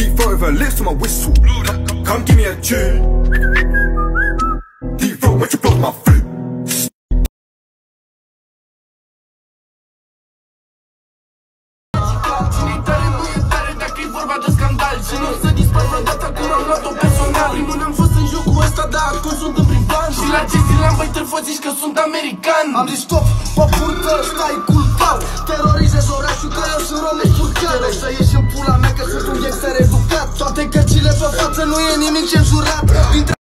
Deep throat with her lips to my whistle. Come give me a tune. Deep throat when you blow my flute. Și nu o să dispar vreodată când am luat-o personal. Primul n-am fost în jocul ăsta, dar acum sunt în privan. Și la ce zi l-am băi târfă zici că sunt american. Am zis stop, mă purtă, stai culpar. Terorizez orașul că eu sunt român furcat. Trebuie să ieși în pula mea că sunt un gangster educat. Toate cărțile pe față nu e nimic cenzurat.